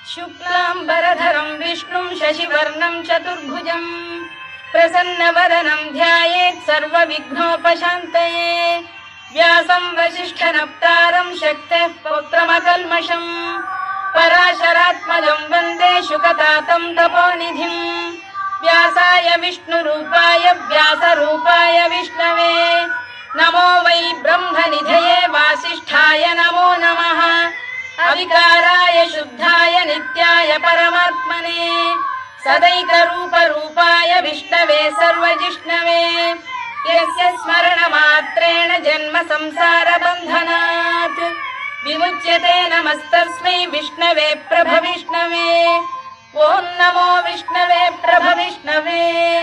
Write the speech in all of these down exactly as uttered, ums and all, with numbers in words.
शुक्लांबरधरं विष्णुं शशिवर्णं चतुर्भुजं प्रसन्नवदनं ध्यायेत् सर्वविघ्नोपशान्तये। व्यासं वसिष्ठनप्तारं शक्तेः पौत्रमकल्मषं पराशरात्मजं वन्दे शुकतातं तपोनिधिं। व्यासाय विष्णुरूपाय व्यासरूपाय विष्णवे नमो वै ब्रह्मनिधये वासिष्ठाय नमो नमः। अविकाराय शुद्धाय नित्याय परमात्मने सदैकरूपरूपाय विष्णवे सर्वजिष्णवे यस्य स्मरणमात्रेण जन्म संसारबन्धनात् विमुच्यते। नमस्तस्मै विष्णवे प्रभविष्णवे। ॐ नमो विष्णवे प्रभविष्णवे।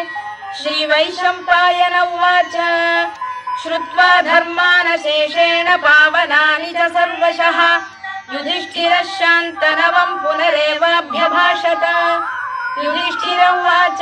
श्रीवैशम्पायन उवाच श्रुत्वा धर्मानशेषेण पावनानि च सर्वशः युधिष्ठिरः शान्तनवं पुनरेवाभ्यभाषत। युधिष्ठिर उवाच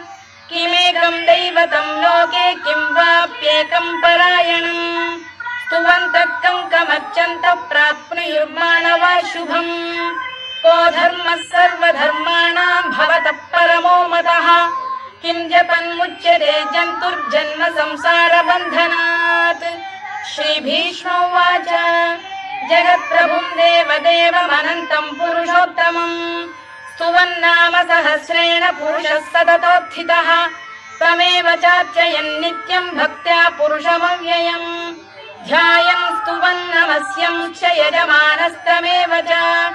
किमेकं दैवतं लोके किं वाप्येकं परायणं स्तुवन्तः कङ्कमर्चन्तः प्राप्नुयुर्मानवा शुभम्। को धर्मः सर्वधर्माणां भवतः परमो मतः किं जपन्मुच्यते जन्तुर्जन्म संसारबन्धनात्। श्रीभीष्म उवाच जगत्प्रभुं देवदेवमनन्तं पुरुषोत्तमं स्तुवन्नाम सहस्रेण पुरुषः सततोत्थितः तमेव चार्चयन् नित्यं भक्त्या पुरुषमव्ययम् ध्यायन् स्तुवन् नमस्यंश्च यजमानस्तमेव च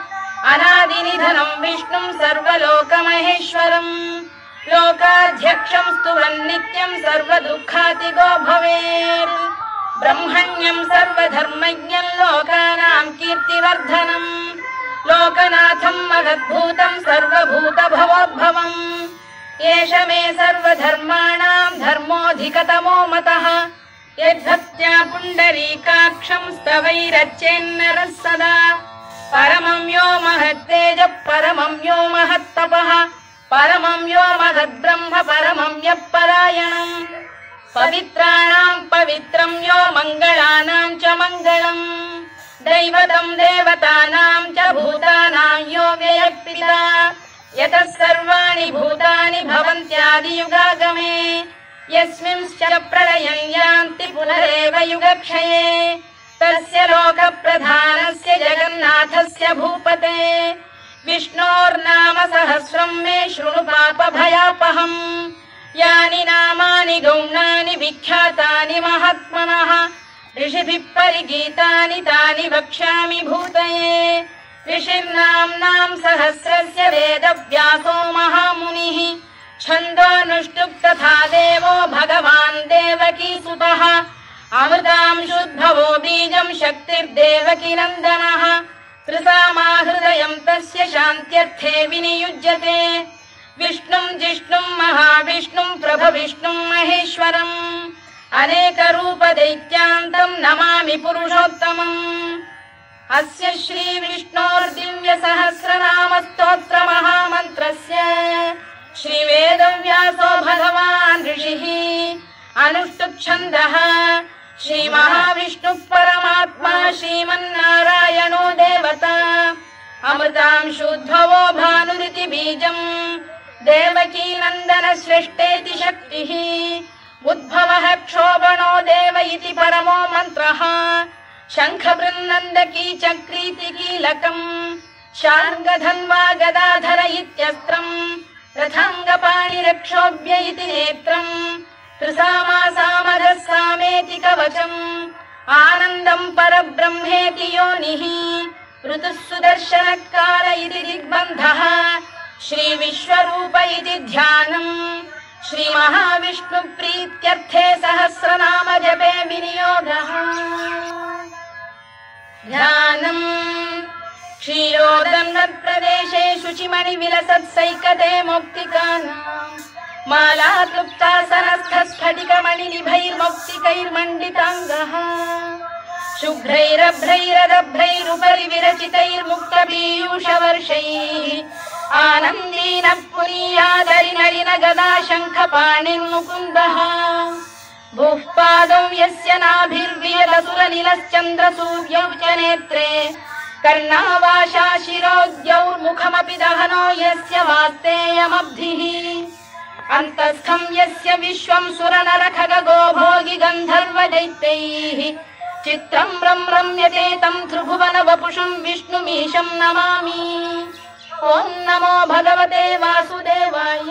अनादिनिधनं विष्णुं सर्वलोकमहेश्वरम् लोकाध्यक्षं स्तुवन् नित्यं सर्वदुःखातिगो भवेत्। ब्रह्मण्यं सर्वधर्मज्ञं लोकानां कीर्तिवर्धनम् लोकनाथं महद्भूतं सर्वभूतभवोद्भवम् एष मे सर्वधर्माणां धर्मोऽधिकतमो मतः यद्भक्त्या पुण्डरीकाक्षं स्तवैरच्चेन्नरः सदा परमं यो महत्तेजः परमं यो महत्तपः परमं यो महद्ब्रह्म परमं यः परायणम् पवित्राणां पवित्रं यो मङ्गलानां च मङ्गलम् दैवतं देवतानां च भूतानां यो व्ययक्पिता यतः सर्वाणि भूतानि भवन्त्यादियुगागमे यस्मिंश्च प्रलयं यान्ति पुनरेव युगक्षये तस्य लोकप्रधानस्य जगन्नाथस्य भूपते विष्णोर्नाम सहस्रं मे शृणु पापभयापहम् यानि नामानि गौणानि विख्यातानि महात्मनः ऋषिभिः परिगीतानि तानि वक्ष्यामि भूतये। ऋषिर्नाम्नां सहस्रस्य वेदव्यासो महामुनिः छन्दोऽनुष्टुप् तथा देवो भगवान् देवकीसुतः अमृतांशुद्भवो बीजं शक्तिर्देवकी नन्दनः त्रिसामा हृदयं तस्य शान्त्यर्थे विनियुज्यते विष्णुं जिष्णुं महाविष्णुं प्रभविष्णुं महेश्वरम् अनेकरूपदैत्यान्तं नमामि पुरुषोत्तमम्। अस्य श्रीविष्णोर्दिव्यसहस्रनामस्तोत्रमहामन्त्रस्य श्रीवेदव्यासो भगवान् ऋषिः अनुष्टुप्-छन्दः श्रीमहाविष्णुः परमात्मा श्रीमन्नारायणो देवता अमृतांशुद्भवो भानुरिति बीजम् देवकी नन्दन श्रेष्ठेति शक्तिः उद्भवः क्षोभणो देव इति परमो मन्त्रः शङ्खबृन्नन्दकी चक्रीति कीलकम् शार्ङ्गधन्वा गदाधर इत्यस्त्रम् रथाङ्गपाणिरक्षोभ्य इति नेत्रम् त्रिसामा सामधः सामेति कवचम् आनन्दम् परब्रह्मेति योनिः ऋतुः सुदर्शनकाल इति दिग्बन्धः श्रीविश्वरूप इति ध्यानम् श्रीमहाविष्णु प्रीत्यर्थे सहस्रनाम जपे विनियोगः ध्यानम् क्षीरोदन्नप्रदेशे शुचिमणिविलसत्सैकते मौक्तिकानाम् माला क्लुप्तासनस्थस्फटिकमणिनिभैर्मौक्तिकैर्मण्डिताङ्गः शुभ्रैरभ्रैरदभ्रैरुपरि विरचितैर्मुक्तपीयूषवर्षैः आनन्दीनः पुनीयादरिनलिन गदा शङ्खपाणिर्मुकुन्दः भूः पादौ यस्य नाभिर्वियलसुरनिलश्चन्द्रसूर्यौ च नेत्रे कर्णावाशा शिरोद्यौर्मुखमपि दहनो यस्य वास्तेयमब्धिः अन्तस्थं यस्य विश्वं सुरनरखगो भोगि गन्धर्व दैत्यैः चित्रं रं रम्यते तं त्रिभुवन वपुषं विष्णुमीशं नमामि। ॐ नमो भगवते वासुदेवाय।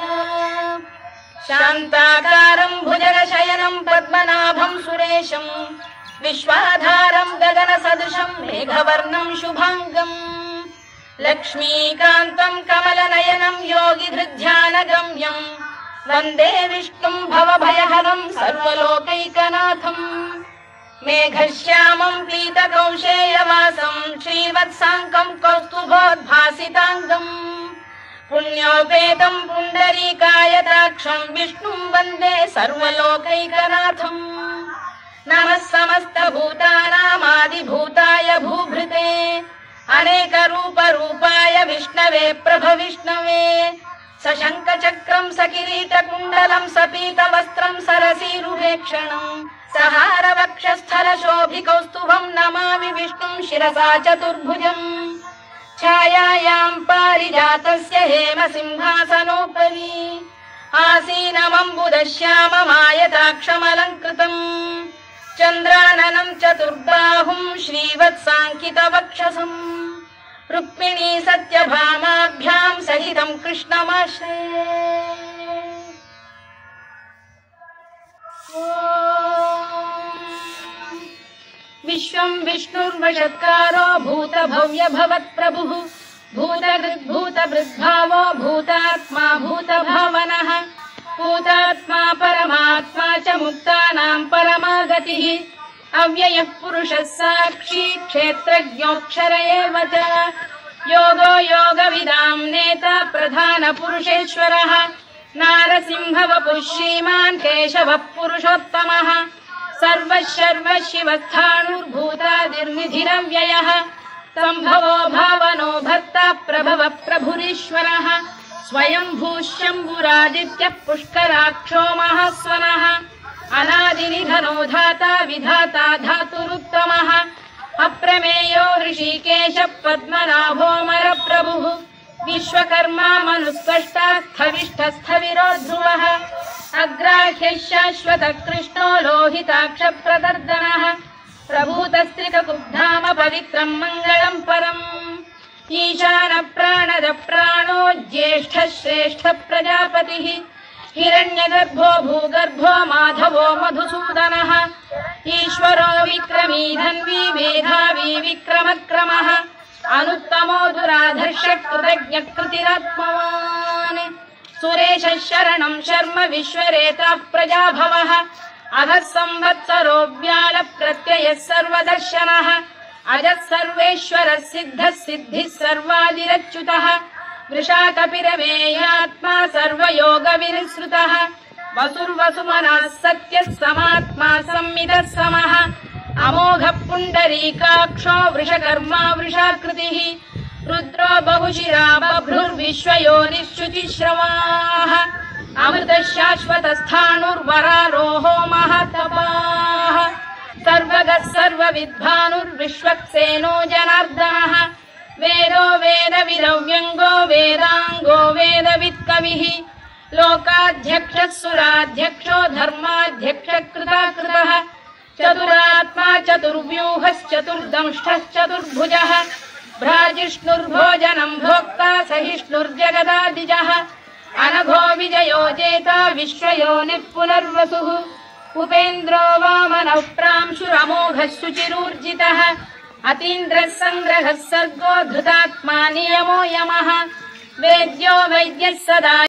शान्ताकारं भुजगशयनं पद्मनाभं सुरेशं विश्वाधारं गगनसदृशं मेघवर्णं शुभाङ्गम् लक्ष्मीकान्तं कमलनयनं योगिधृध्यानगम्यं वन्दे विष्णुं भवभयहरं सर्वलोकैकनाथम् मेघश्यामं पीतकौशेयवासं श्रीवत्साङ्कं कौस्तुभोद्भासिताङ्गम् पुण्योपेतं पुण्डरीकायताक्षं विष्णुं वन्दे सर्वलोकैकनाथम् नमः समस्तभूतानामादिभूताय भूभृते अनेकरूपरूपाय विष्णवे प्रभविष्णवे सशङ्खचक्रं सकिरीटकुण्डलं सपीतवस्त्रं सरसीरुहेक्षणं सहारवक्षस्थलशोभिकौस्तुभं नमामि विष्णुं शिरसा चतुर्भुजम् छायायां पारिजातस्य हेमसिंहासनोपरि आसीनमम्बुदश्याममायताक्षमलङ्कृतम् चन्द्राननं चतुर्बाहुं श्रीवत्साङ्कितवक्षसम् रुक्मिणी सत्यभामाभ्यां सहितं कृष्णमाश्रये। विश्वं विष्णुर्वषत्कारो भूतभव्य भवत्प्रभुः भूतभृद्भूतभृद्भावो भूतात्मा भूतभावनः भूतात्मा परमात्मा च मुक्तानां परमागतिः अव्ययः पुरुषः साक्षी क्षेत्रज्ञोऽक्षर एव च योगो योगविदां नेता प्रधानपुरुषेश्वरः नारसिंहवपुः श्रीमान् केशवः पुरुषोत्तमः सर्वशर्व शिवस्थाणुर्भूतादिर्निधिरव्ययः सम्भवो भावनो भर्ता प्रभवः प्रभुरीश्वरः स्वयंभूः शम्भुरादित्यः पुष्कराक्षो महास्वनः अनादिनिधनो धाता विधाता धातुरुत्तमः अप्रमेयो ऋषिकेश पद्मनाभोऽमरप्रभुः विश्वकर्मा मनुस्पष्टा स्थविष्ठस्थविरो ध्रुवः अग्राह्यः शाश्वतः कृष्णो लोहिताक्षप्रदर्दनः प्रभूतस्त्रिककुब्धाम पवित्रं मङ्गलं परम् ईशान प्राणद प्राणो ज्येष्ठः श्रेष्ठः प्रजापतिः हिरण्यगर्भो भूगर्भो माधवो मधुसूदनः ईश्वरो विक्रमी धन्वी मेधावी विक्रमक्रमः अनुत्तमो दुराधर्षः कृतज्ञः कृतिरात्मवान् सुरेशः शरणं शर्म विश्वरेता प्रजाभवः अधः संवत्सरो व्याल प्रत्ययः सर्वदर्शनः अजः सर्वेश्वरः सिद्धः सिद्धिः सर्वादिरच्युतः वृषाकपिरमेयात्मा सर्वयोगविनिसृतः वसुर्वसुमनः सत्यः समात्मा संमितः समः अमोघः पुण्डरीकाक्षो वृषकर्मा वृषाकृतिः रुद्रो बहुशिरा बभ्रुर्विश्वयोनिश्रुतिश्रवाः अमृतः शाश्वतस्थाणुर्वरारोहो महातपाः सर्वगः सर्वविद्भानुर्विश्वक्सेनो जनार्दनः वेदो वेदविदव्यङ्गो वेदाङ्गो वेदवित्कविः लोकाध्यक्षः सुराध्यक्षो धर्माध्यक्षः कृताकृतः चतुरात्मा चतुर्व्यूहश्चतुर्दंष्टः चतुर्भुजः भ्राजिष्णुर्भोजनं भोक्ता सहिष्णुर्जगदादिजः अनघो विजयो जेता विश्वयोनिः पुनर्वसुः उपेन्द्रो वामनः प्रांशुरमोघः शुचिरूर्जितः अतीन्द्रः सङ्ग्रहः सर्गो धृतात्मा नियमो यमः वेद्यो वैद्यः सदा